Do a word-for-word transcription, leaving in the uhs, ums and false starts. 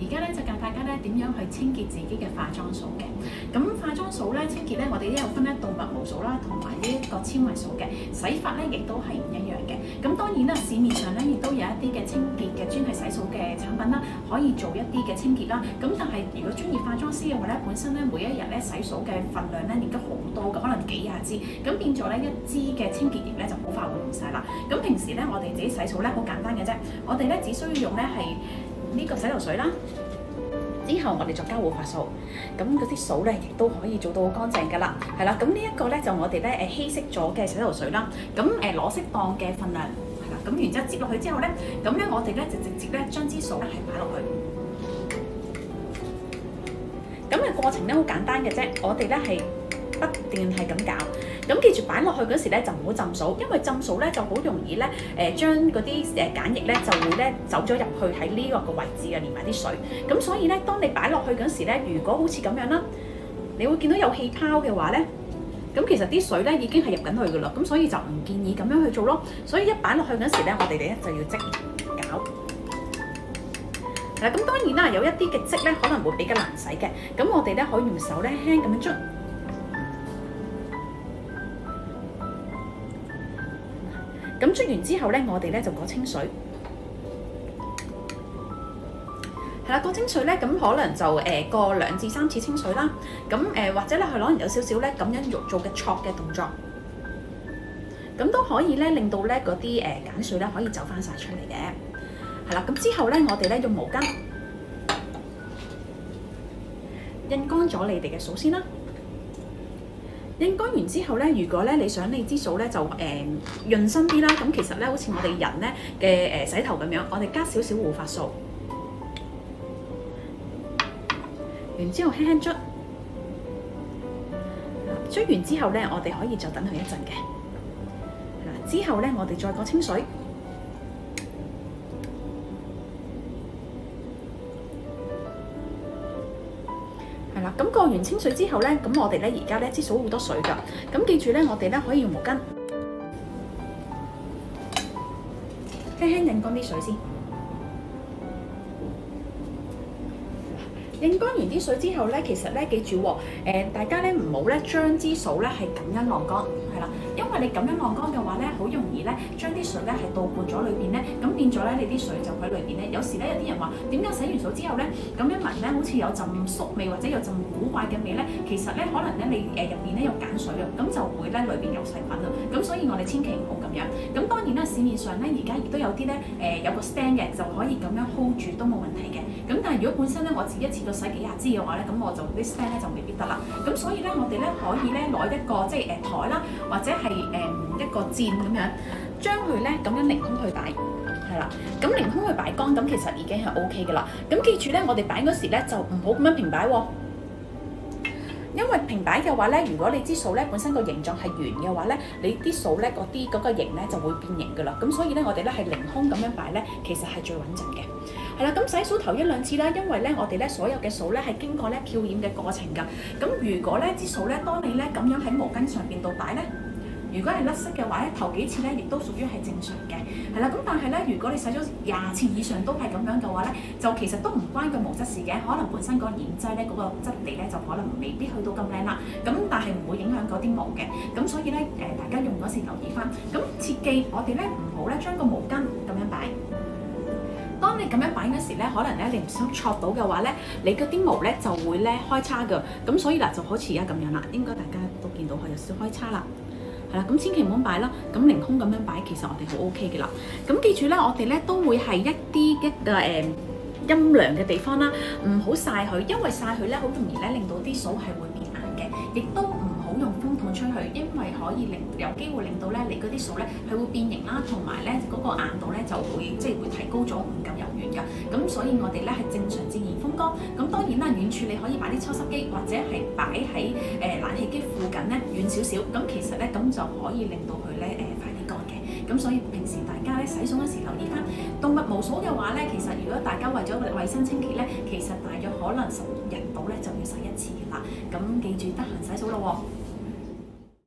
而家咧就教大家咧點樣去清潔自己嘅化妝掃嘅。咁化妝掃咧清潔咧，我哋都有分咧動物毛掃啦，同埋呢一個纖維掃嘅洗法咧，亦都係唔一樣嘅。咁當然啦，市面上咧亦都有一啲嘅清潔嘅專係洗掃嘅產品啦，可以做一啲嘅清潔啦。咁但係如果專業化妝師嘅話咧，本身咧每一日咧洗掃嘅份量咧亦都好多嘅，可能幾廿支，咁變咗咧一支嘅清潔液咧就好快會用晒啦。咁平時咧我哋自己洗掃咧好簡單嘅啫，我哋咧只需要用咧係呢個洗頭水啦。之後我哋再加護髮素，咁嗰啲掃咧亦都可以做到好乾淨㗎啦，係啦。咁呢一個咧就我哋咧誒稀釋咗嘅洗頭水啦，咁誒攞適當嘅份量，係啦。咁然之後接落去之後咧，咁咧我哋咧就直接咧將支掃咧係擺落去。咁嘅過程咧好簡單嘅啫，我哋咧係不斷係咁攪。咁記住擺落去嗰時咧就唔好浸掃，因為浸掃咧就好容易咧誒將嗰啲誒鹼液咧就會咧走咗入去喺呢個個位置啊，連埋啲水。咁所以咧，當你擺落去嗰時咧，如果好似咁樣啦，你會見到有氣泡嘅話咧，咁其實啲水咧已經係入緊去噶啦。咁所以就唔建議咁樣去做咯。所以一擺落去嗰時咧，我哋咧就要即攪。係啦，咁當然啦，有一啲嘅漬咧可能會比較難洗嘅，咁我哋咧可以用手咧輕咁樣捽。咁捽完之後咧，我哋咧就過清水。係啦，過清水咧，咁可能就誒過兩至三次清水啦。咁誒、呃、或者咧，佢可能有少少咧咁樣做嘅搓嘅動作，咁都可以咧令到咧嗰啲誒鹼水咧可以走翻晒出嚟嘅。係啦，咁之後咧，我哋咧用毛巾印乾咗你哋嘅掃先啦。印乾完之後咧，如果咧你想你支掃咧就誒、呃、潤身啲啦，咁其實咧好似我哋人咧嘅誒洗頭咁樣，我哋加少少護髮素，然之後輕輕捽，捽完之後咧，我哋可以就等佢一陣嘅。嗱，之後咧我哋再過清水。係啦，咁過完清水之後咧，咁我哋咧而家咧支掃好多水㗎，咁記住咧，我哋咧可以用毛巾輕輕印乾啲水先。印乾完啲水之後咧，其實咧記住喎，誒大家咧唔好咧將支掃咧係咁樣晾乾，係啦，因為你咁樣晾乾嘅話咧，好容易咧將啲水咧係倒灌咗裏邊咧，咁變咗咧你啲水就喺裏邊咧。有時咧有啲人話點解洗完掃之後咧咁樣聞咧好似有陣餿味或者有陣古怪嘅味咧，其實咧可能咧你誒入邊咧有鹼水啊，咁就會咧裏邊有細菌啊，咁所以我哋千祈唔好咁樣。咁當然啦，市面上咧而家亦都有啲咧誒有個 stand 嘅，就可以咁樣 hold 住都冇問題嘅。咁但係如果本身咧我自己一次過洗幾廿支嘅話咧，咁我就啲 stand 咧就未必得啦。咁所以咧，我哋咧可以咧攞一個即係誒台啦，或者係誒、呃、一個墊咁樣，將佢咧咁樣凌空去擺，係啦。咁凌空去擺乾，咁其實已經係 O K 嘅啦。咁記住咧，我哋擺嗰時咧就唔好咁樣平擺喎。因為平擺嘅話咧，如果你支掃咧本身個形狀係圓嘅話咧，你啲掃咧嗰啲嗰個形咧就會變形噶啦。咁所以咧，我哋咧係凌空咁樣擺咧，其實係最穩陣嘅。係啦，咁洗掃頭一兩次啦，因為咧我哋咧所有嘅掃咧係經過咧漂染嘅過程㗎。咁如果咧支掃咧，當你咧咁樣喺毛巾上邊度擺咧，如果係甩色嘅話咧，頭幾次咧亦都屬於係正常嘅，係啦。咁但係咧，如果你洗咗廿次以上都係咁樣嘅話咧，就其實都唔關個毛質事嘅，可能本身個染劑咧嗰個質地咧就可能未必去到咁靚啦。咁但係唔會影響嗰啲毛嘅。咁所以咧誒，大家用嗰時留意翻。咁切記我哋咧唔好咧將個毛巾咁樣擺。當你咁樣擺嗰時咧，可能咧你唔想戳到嘅話咧，你嗰啲毛咧就會咧開叉㗎。咁所以嗱就好似而家咁樣啦，應該大家都見到佢有少少開叉啦。係啦，咁千祈唔好擺啦。咁凌空咁樣擺，其實我哋好 O K 嘅啦。咁記住咧，我哋咧都會係一啲一個誒陰涼嘅地方啦，唔好曬佢，因為曬佢咧好容易咧令到啲掃係會變硬嘅，亦都唔好用風筒吹佢，因為可以令有機會令到咧你嗰啲掃咧係會變形啦，同埋咧嗰個硬度咧就會即係會提高咗，唔夠柔軟㗎。咁所以我哋咧係正常自然風乾。咁當然啦，遠處你可以擺啲抽濕機，或者係擺喺誒冷氣機附近咧遠少少。咁其實咧咁就可以令到佢咧誒快啲乾嘅。咁所以平時大家咧洗掃嗰時留意翻動物毛掃嘅話咧，其實如果大家為咗衞生清潔咧，其實大約可能十日到咧就要洗一次㗎啦。咁記住得閒洗掃咯喎。